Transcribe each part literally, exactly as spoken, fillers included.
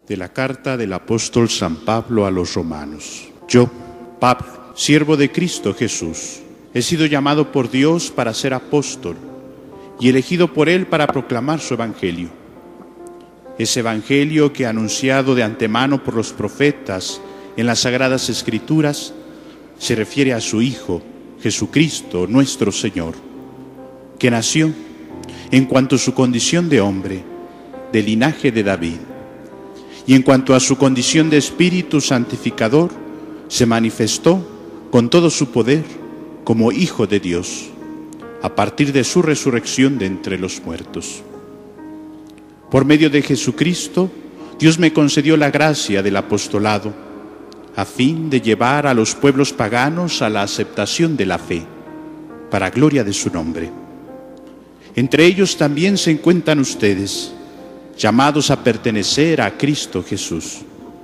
de la carta del apóstol San Pablo a los romanos. Yo, Pablo, siervo de Cristo Jesús, he sido llamado por Dios para ser apóstol y elegido por Él para proclamar su evangelio. Ese evangelio que anunciado de antemano por los profetas en las Sagradas Escrituras se refiere a su Hijo, Jesucristo, nuestro Señor, que nació en cuanto a su condición de hombre, del linaje de David, y en cuanto a su condición de Espíritu Santificador, se manifestó con todo su poder como Hijo de Dios, a partir de su resurrección de entre los muertos. Por medio de Jesucristo, Dios me concedió la gracia del apostolado, a fin de llevar a los pueblos paganos a la aceptación de la fe, para gloria de su nombre. Entre ellos también se encuentran ustedes, llamados a pertenecer a Cristo Jesús.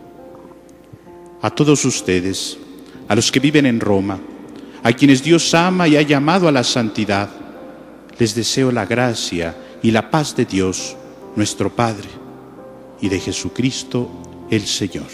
A todos ustedes, a los que viven en Roma, a quienes Dios ama y ha llamado a la santidad, les deseo la gracia y la paz de Dios, nuestro Padre, y de Jesucristo, el Señor.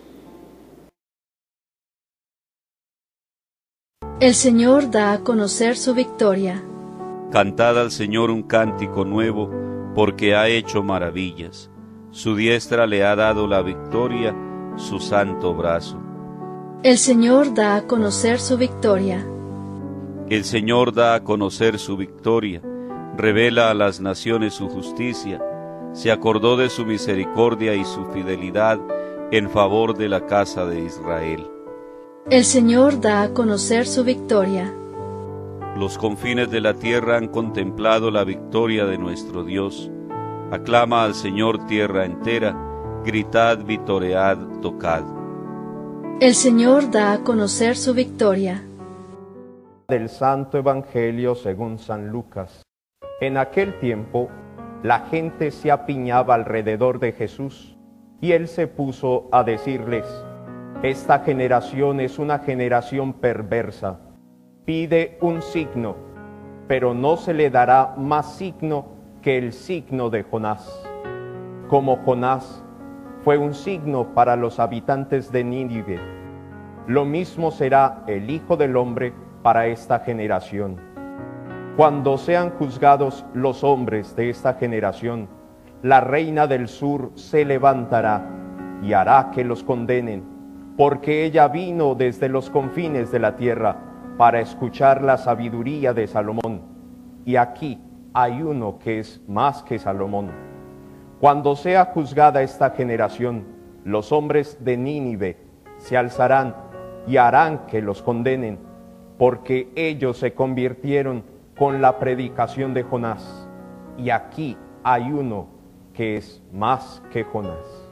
El Señor da a conocer su victoria. Cantad al Señor un cántico nuevo, porque ha hecho maravillas. Su diestra le ha dado la victoria, su santo brazo. El Señor da a conocer su victoria. El Señor da a conocer su victoria, revela a las naciones su justicia, se acordó de su misericordia y su fidelidad en favor de la casa de Israel. El Señor da a conocer su victoria. Los confines de la tierra han contemplado la victoria de nuestro Dios. Aclama al Señor tierra entera, gritad, vitoread, tocad. El Señor da a conocer su victoria. Del Santo Evangelio según San Lucas. En aquel tiempo, la gente se apiñaba alrededor de Jesús, y él se puso a decirles: esta generación es una generación perversa. Pide un signo, pero no se le dará más signo que el signo de Jonás. Como Jonás fue un signo para los habitantes de Nínive, lo mismo será el Hijo del Hombre para esta generación. Cuando sean juzgados los hombres de esta generación, la reina del sur se levantará y hará que los condenen, porque ella vino desde los confines de la tierra para escuchar la sabiduría de Salomón, y aquí hay uno que es más que Salomón. Cuando sea juzgada esta generación, los hombres de Nínive se alzarán y harán que los condenen, porque ellos se convirtieron con la predicación de Jonás, y aquí hay uno que es más que Jonás.